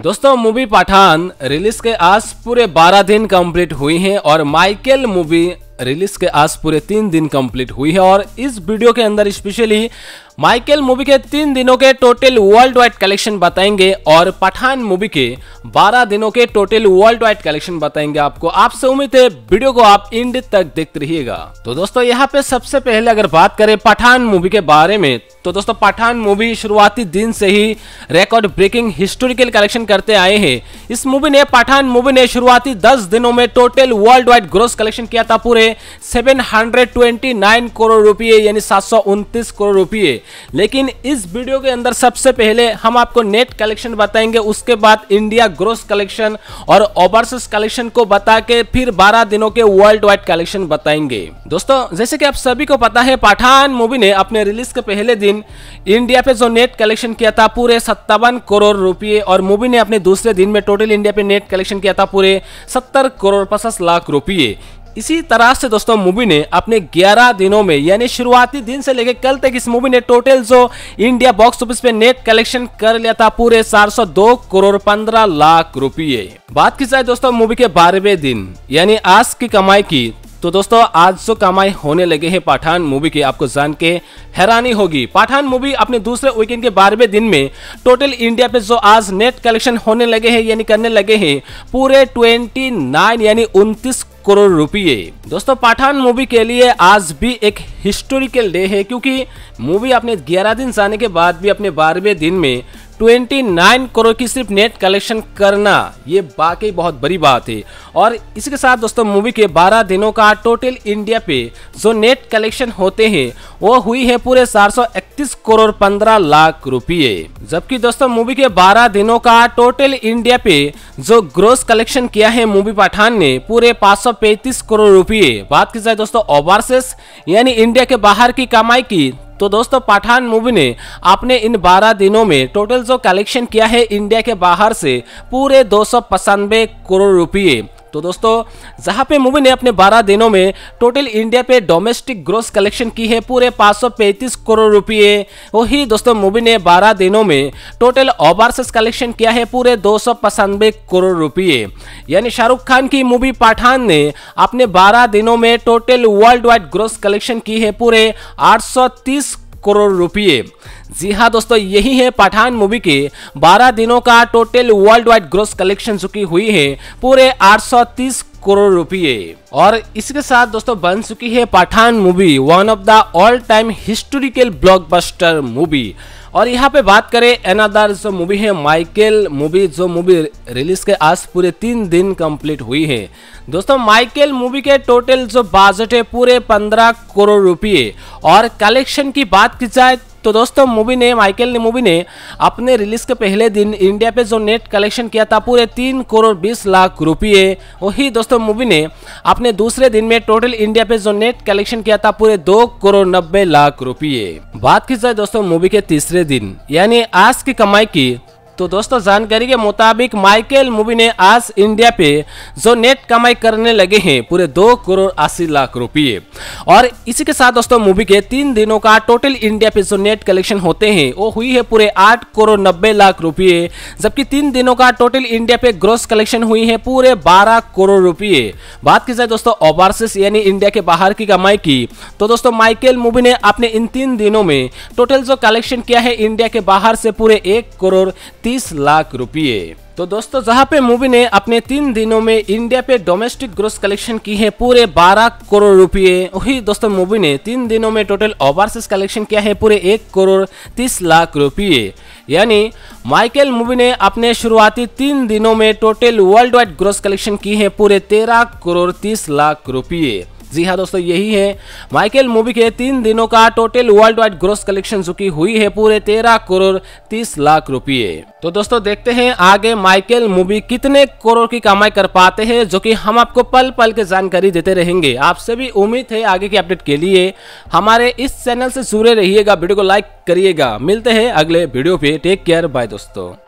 दोस्तों movie Pathan release के आज पूरे 12 दिन कंप्लीट हुई हैं और माइकल मूवी रिलीज के आज पूरे 3 दिन कंप्लीट हुई है। और इस वीडियो के अंदर स्पेशली माइकल मूवी के 3 दिनों के टोटल वर्ल्ड वाइड कलेक्शन बताएंगे और पठान मूवी के 12 दिनों के टोटल वर्ल्ड वाइड कलेक्शन बताएंगे आपको। आपसे उम्मीद है वीडियो को आप एंड तक देखते रहिएगा। तो दोस्तों यहाँ पे सबसे पहले अगर बात करें पठान मूवी के बारे में, तो दोस्तों पठान मूवी शुरुआती दिन से ही रिकॉर्ड ब्रेकिंग हिस्टोरिकल कलेक्शन करते आए हैं। इस मूवी ने पठान मूवी ने शुरुआती 10 दिनों में total world wide gross collection किया था पूरे 729 करोड़ रुपए यानी 729 करोड़ रुपए। लेकिन इस वीडियो के अंदर सबसे पहले हम आपको नेट कलेक्शन बताएंगे, उसके बाद इंडिया ग्रोस कलेक्शन और ओवरसीज कलेक्शन को बता के फिर 12 दिनों के वर्ल्ड वाइड कलेक्शन बताएंगे। दोस्तों जैसे कि आप सभी को पता है पठान मूवी ने अपने रिलीज के पहले दिन इंडिया पे जो नेट कलेक्शन किया था पूरे 57 करोड़ रुपए और मूवी ने अपने दूसरे दिन में टोटल इंडिया पे नेट कलेक्शन किया था पूरे 70 करोड़ 50 लाख रुपए। इसी तरह से दोस्तों मूवी ने अपने 11 दिनों में यानी शुरुआती दिन से लेकर कल तक इस मूवी ने टोटल जो इंडिया बॉक्स ऑफिस पे नेट कलेक्शन कर लिया था पूरे 402 करोड़ 15 लाख रुपए। बात की जाए दोस्तों मूवी के 12वें दिन यानी आज की कमाई की, तो दोस्तों आज जो कमाई होने लगे हैं पठान मूवी की आपको जान के हैरानी होगी। पठान मूवी अपने दूसरे वीकेंड के 12वें दिन में टोटल इंडिया पे जो आज नेट कलेक्शन होने लगे हैं यानी करने लगे हैं पूरे 29 यानी 29 करोड़ रुपए। दोस्तों पठान मूवी के लिए आज भी एक हिस्टोरिकल डे है क्योंकि मूवी अपने 11 दिन जाने के बाद भी अपने 12वें दिन में 29 करोड़ की सिर्फ नेट कलेक्शन करना ये वाकई बहुत बड़ी बात है। और इसके साथ दोस्तों मूवी के 12 दिनों का टोटल इंडिया पे जो नेट कलेक्शन होते हैं वो हुई है पूरे 431 करोड़ 15 लाख रुपए। जबकि दोस्तों मूवी के 12 दिनों का टोटल इंडिया पे जो ग्रोस कलेक्शन किया है मूवी पठान ने पूरे 535 करोड़ रुपए। बात की जाए दोस्तों ओवरसीज यानी इंडिया के बाहर की कमाई की, तो दोस्तों पठान मूवी ने अपने इन 12 दिनों में टोटल जो कलेक्शन किया है इंडिया के बाहर से पूरे 295 करोड़ रुपए। तो दोस्तों जहां पे मूवी ने अपने 12 दिनों में टोटल इंडिया पे डोमेस्टिक ग्रोस कलेक्शन की है पूरे 535 करोड़ रुपए, वही दोस्तों मूवी ने 12 दिनों में टोटल ओवरसीज कलेक्शन किया है पूरे 295 करोड़ रुपए। यानी शाहरुख खान की मूवी पठान ने अपने 12 दिनों में total world wide gross collection की है पूरे 830 करोड़ रुपए। जी हाँ दोस्तों यही है पठान मूवी के 12 दिनों का total world wide gross collection जो की हुई है पूरे 830 करोड़ रुपए। और इसके साथ दोस्तों बन चुकी है Pathaan movie one of the all time historical blockbuster movie. और यहाँ पे बात करें अनदर जो मूवी है माइकल मूवी, जो मूवी रिलीज के आज पूरे 3 दिन कंप्लीट हुई है। दोस्तों माइकल मूवी के टोटल जो बजट है पूरे 15 करोड़ रुपए। और कलेक्शन की बात की जाए तो दोस्तों माइकल मूवी ने अपने रिलीज के पहले दिन इंडिया पे जो नेट कलेक्शन किया था पूरे 3 करोड़ 20 लाख रुपए, वही दोस्तों मूवी ने अपने दूसरे दिन में टोटल इंडिया पे जो नेट कलेक्शन किया था पूरे 2 करोड़ 90 लाख रुपए। बात की जाए दोस्तों मूवी के तीसरे दिन यानी आज की कमाई की, तो दोस्तों जानकारी के मुताबिक माइकल मूवी ने आज इंडिया पे जो नेट कमाई करने लगे हैं पूरे 2 करोड़ 80 लाख रुपए। और इसी के साथ दोस्तों मूवी के 3 दिनों का टोटल इंडिया पे जो नेट कलेक्शन होते हैं वो हुई है पूरे 8 करोड़ 90 लाख रुपए। जबकि 3 दिनों का टोटल इंडिया पे ग्रोस कलेक्शन हुई है पूरे 12 करोड़ रुपए। बात की जाए दोस्तों ओवरसीज यानी इंडिया के बाहर की कमाई की, तो दोस्तों माइकल मूवी ने अपने इन 3 दिनों में टोटल जो कलेक्शन किया है इंडिया के बाहर से पूरे 1 करोड़ 30 लाख रुपए। तो दोस्तों जहां पे मूवी ने अपने 3 दिनों में इंडिया पे डोमेस्टिक ग्रोस कलेक्शन की है पूरे 12 करोड़ रुपए, वही दोस्तों मूवी ने 3 दिनों में टोटल ओवरसीज कलेक्शन किया है पूरे 1 करोड़ 30 लाख रुपए। यानी माइकल मूवी ने अपने शुरुआती 3 दिनों में total world wide gross collection की है पूरे 13 करोड़ 30 लाख रुपए। जी हाँ दोस्तों यही है माइकल मूवी के 3 दिनों का total world wide gross collection जो की हुई है पूरे 13 करोड़ 30 लाख रुपए। तो दोस्तों देखते हैं आगे माइकल मूवी कितने करोड़ की कमाई कर पाते हैं, जो कि हम आपको पल पल के जानकारी देते रहेंगे। आपसे भी उम्मीद है आगे की अपडेट के लिए हमारे इस चैनल से जुड़े रहिएगा, वीडियो को लाइक करिएगा। मिलते हैं अगले वीडियो पे, टेक केयर, बाय दोस्तों।